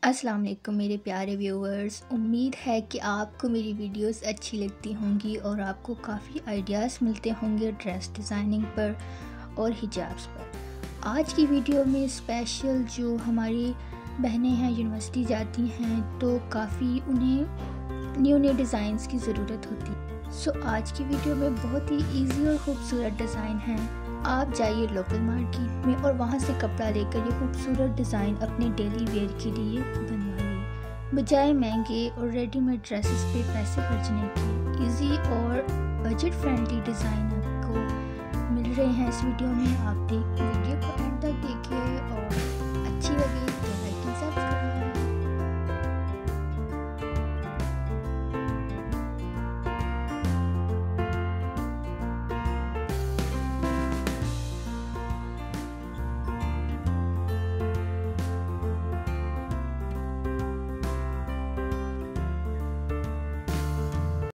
अस्सलाम वालेकुम मेरे प्यारे व्यूअर्स। उम्मीद है कि आपको मेरी वीडियोस अच्छी लगती होंगी और आपको काफ़ी आइडियाज़ मिलते होंगे ड्रेस डिज़ाइनिंग पर और हिजाब्स पर। आज की वीडियो में स्पेशल जो हमारी बहनें हैं यूनिवर्सिटी जाती हैं तो काफ़ी उन्हें न्यू डिज़ाइंस की ज़रूरत होती है। सो आज की वीडियो में बहुत ही ईजी और ख़ूबसूरत डिज़ाइन हैं। आप जाइए लोकल मार्केट में और वहाँ से कपड़ा लेकर ये खूबसूरत डिज़ाइन अपने डेली वेयर के लिए बनवाइए, बजाय महंगे और रेडीमेड ड्रेसेस पे पैसे खर्चने के। इजी और बजट फ्रेंडली डिज़ाइन आपको मिल रहे हैं इस वीडियो में। आप वीडियो को एंड तक